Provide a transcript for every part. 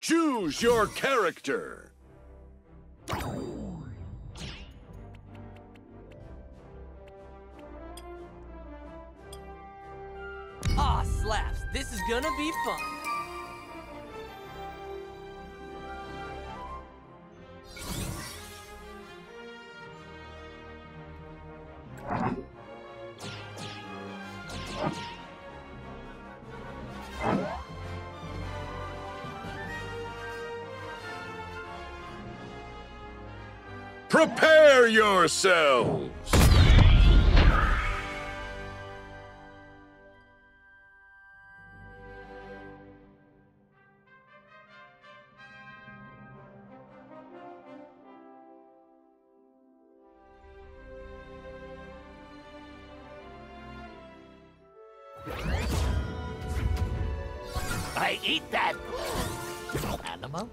Choose your character. Aw, slaps. This is gonna be fun. Prepare yourselves! I eat that animal.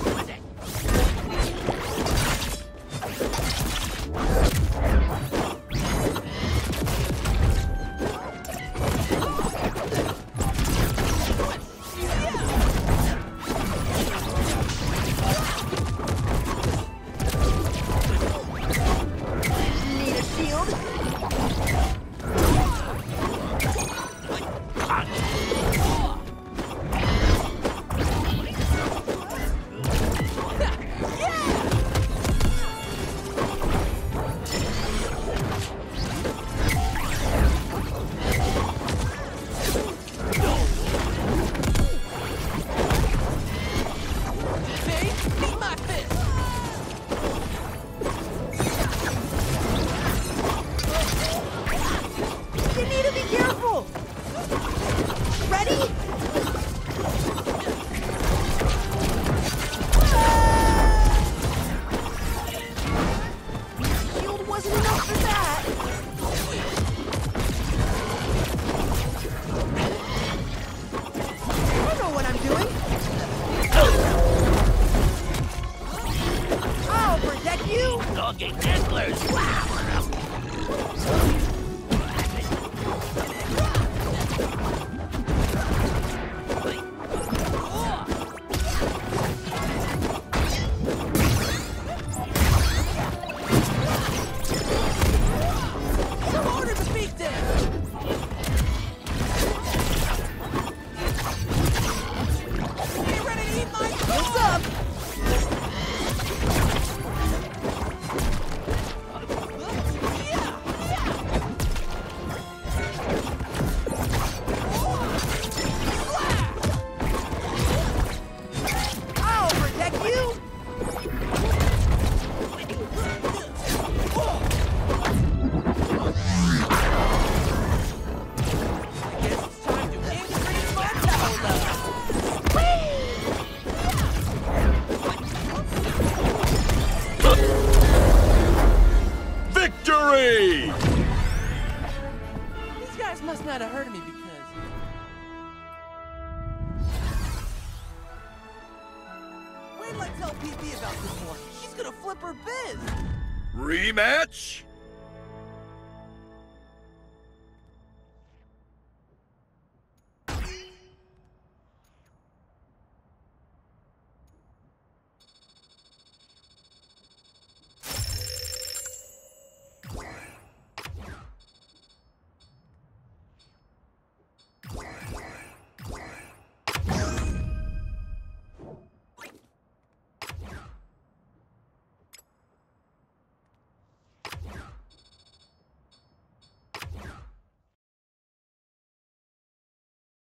Need a shield? You need to be careful! Ready? Shield wasn't enough for that! I know what I'm doing! I'll protect you! Doggy antlers. Order to beat them! Get ready to eat my What's up? I'll protect you! Guess it's time to increase my power level. Victory! These guys must not have heard of me because... Wait till I tell PP about this one. She's gonna flip her biz. Rematch?